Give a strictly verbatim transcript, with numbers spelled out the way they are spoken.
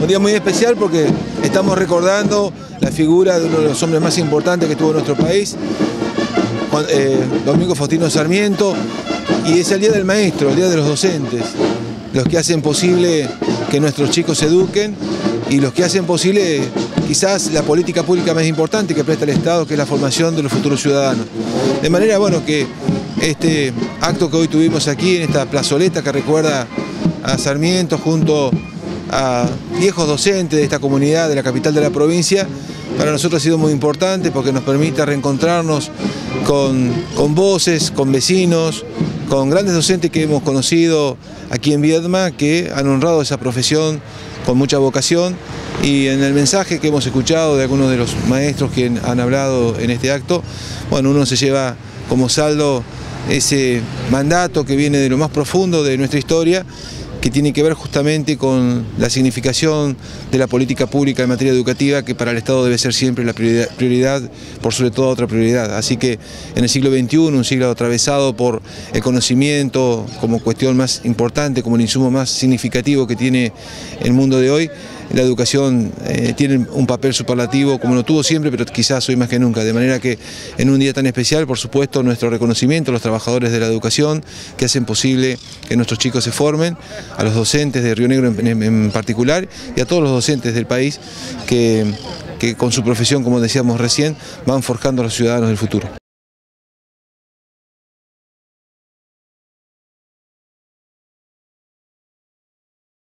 Un día muy especial porque estamos recordando la figura de uno de los hombres más importantes que tuvo nuestro país, Juan, eh, Domingo Faustino Sarmiento, y es el Día del Maestro, el Día de los Docentes, los que hacen posible que nuestros chicos se eduquen y los que hacen posible quizás la política pública más importante que presta el Estado, que es la formación de los futuros ciudadanos. De manera, bueno, que este acto que hoy tuvimos aquí en esta plazoleta que recuerda a Sarmiento junto a viejos docentes de esta comunidad de la capital de la provincia, para nosotros ha sido muy importante porque nos permite reencontrarnos con, con voces, con vecinos, con grandes docentes que hemos conocido aquí en Viedma, que han honrado esa profesión con mucha vocación, y en el mensaje que hemos escuchado de algunos de los maestros que han hablado en este acto, bueno, uno se lleva como saldo ese mandato que viene de lo más profundo de nuestra historia, que tiene que ver justamente con la significación de la política pública en materia educativa, que para el Estado debe ser siempre la prioridad, prioridad por sobre todo otra prioridad. Así que en el siglo veintiuno, un siglo atravesado por el conocimiento como cuestión más importante, como el insumo más significativo que tiene el mundo de hoy, la educación eh, tiene un papel superlativo como lo tuvo siempre, pero quizás hoy más que nunca. De manera que en un día tan especial, por supuesto, nuestro reconocimiento a los trabajadores de la educación que hacen posible que nuestros chicos se formen, a los docentes de Río Negro en, en, en particular, y a todos los docentes del país que, que con su profesión, como decíamos recién, van forjando a los ciudadanos del futuro.